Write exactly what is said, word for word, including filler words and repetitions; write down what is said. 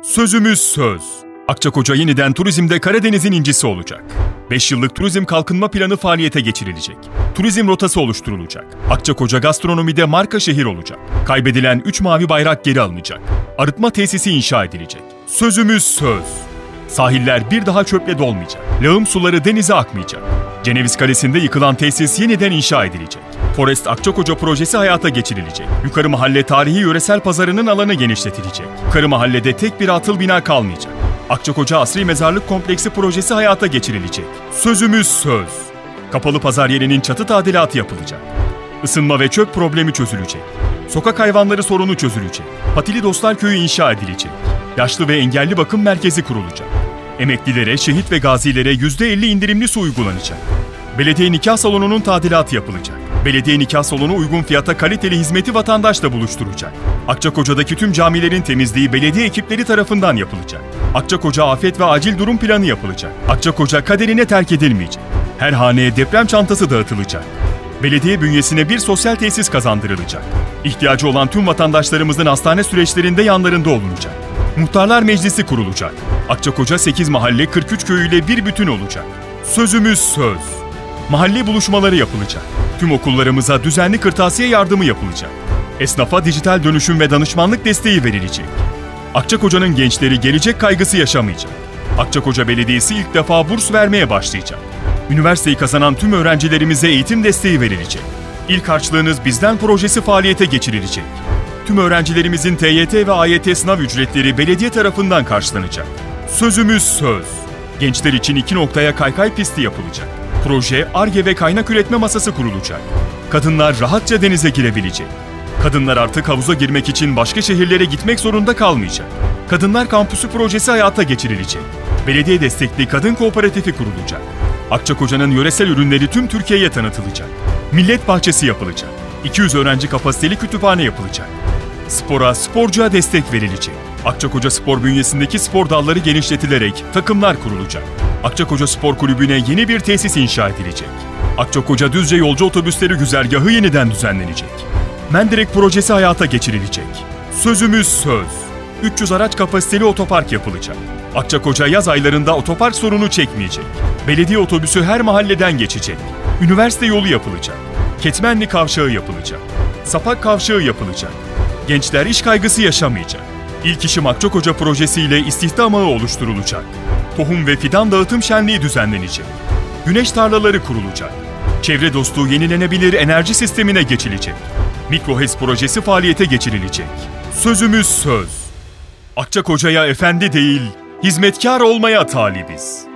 Sözümüz söz. Akçakoca yeniden turizmde Karadeniz'in incisi olacak. beş yıllık turizm kalkınma planı faaliyete geçirilecek. Turizm rotası oluşturulacak. Akçakoca gastronomide marka şehir olacak. Kaybedilen üç mavi bayrak geri alınacak. Arıtma tesisi inşa edilecek. Sözümüz söz. Sahiller bir daha çöple dolmayacak. Lağım suları denize akmayacak. Ceneviz Kalesi'nde yıkılan tesis yeniden inşa edilecek. Forest Akçakoca projesi hayata geçirilecek. Yukarı Mahalle tarihi yöresel pazarının alanı genişletilecek. Yukarı Mahalle'de tek bir atıl bina kalmayacak. Akçakoca Asri Mezarlık Kompleksi projesi hayata geçirilecek. Sözümüz söz. Kapalı pazar yerinin çatı tadilatı yapılacak. Isınma ve çöp problemi çözülecek. Sokak hayvanları sorunu çözülecek. Patili Dostlar Köyü inşa edilecek. Yaşlı ve engelli bakım merkezi kurulacak. Emeklilere, şehit ve gazilere yüzde elli indirimli su uygulanacak. Belediye nikah salonunun tadilatı yapılacak. Belediye nikah salonu uygun fiyata kaliteli hizmeti vatandaşla buluşturacak. Akçakoca'daki tüm camilerin temizliği belediye ekipleri tarafından yapılacak. Akçakoca afet ve acil durum planı yapılacak. Akçakoca kaderine terk edilmeyecek. Her haneye deprem çantası dağıtılacak. Belediye bünyesine bir sosyal tesis kazandırılacak. İhtiyacı olan tüm vatandaşlarımızın hastane süreçlerinde yanlarında olunacak. Muhtarlar Meclisi kurulacak. Akçakoca sekiz mahalle kırk üç köyüyle bir bütün olacak. Sözümüz söz. Mahalle buluşmaları yapılacak. Tüm okullarımıza düzenli kırtasiye yardımı yapılacak. Esnafa dijital dönüşüm ve danışmanlık desteği verilecek. Akçakoca'nın gençleri gelecek kaygısı yaşamayacak. Akçakoca Belediyesi ilk defa burs vermeye başlayacak. Üniversiteyi kazanan tüm öğrencilerimize eğitim desteği verilecek. İlk harçlığınız bizden projesi faaliyete geçirilecek. Tüm öğrencilerimizin T Y T ve A Y T sınav ücretleri belediye tarafından karşılanacak. Sözümüz söz. Gençler için iki noktaya kaykay pisti yapılacak. Proje, Ar-Ge ve kaynak üretme masası kurulacak. Kadınlar rahatça denize girebilecek. Kadınlar artık havuza girmek için başka şehirlere gitmek zorunda kalmayacak. Kadınlar Kampüsü projesi hayata geçirilecek. Belediye destekli kadın kooperatifi kurulacak. Akçakoca'nın yöresel ürünleri tüm Türkiye'ye tanıtılacak. Millet bahçesi yapılacak. iki yüz öğrenci kapasiteli kütüphane yapılacak. Spora, sporcuya destek verilecek. Akçakoca Spor bünyesindeki spor dalları genişletilerek takımlar kurulacak. Akçakoca Spor Kulübü'ne yeni bir tesis inşa edilecek. Akçakoca Düzce yolcu otobüsleri güzergahı yeniden düzenlenecek. Mendirek projesi hayata geçirilecek. Sözümüz söz. üç yüz araç kapasiteli otopark yapılacak. Akçakoca yaz aylarında otopark sorunu çekmeyecek. Belediye otobüsü her mahalleden geçecek. Üniversite yolu yapılacak. Ketmenli kavşağı yapılacak. Sapak kavşağı yapılacak. Gençler iş kaygısı yaşamayacak. İlk işim Akçakoca projesiyle istihdam ağı oluşturulacak. Tohum ve fidan dağıtım şenliği düzenlenecek. Güneş tarlaları kurulacak. Çevre dostu yenilenebilir enerji sistemine geçilecek. Mikrohes projesi faaliyete geçirilecek. Sözümüz söz. Akçakoca'ya efendi değil, hizmetkar olmaya talibiz.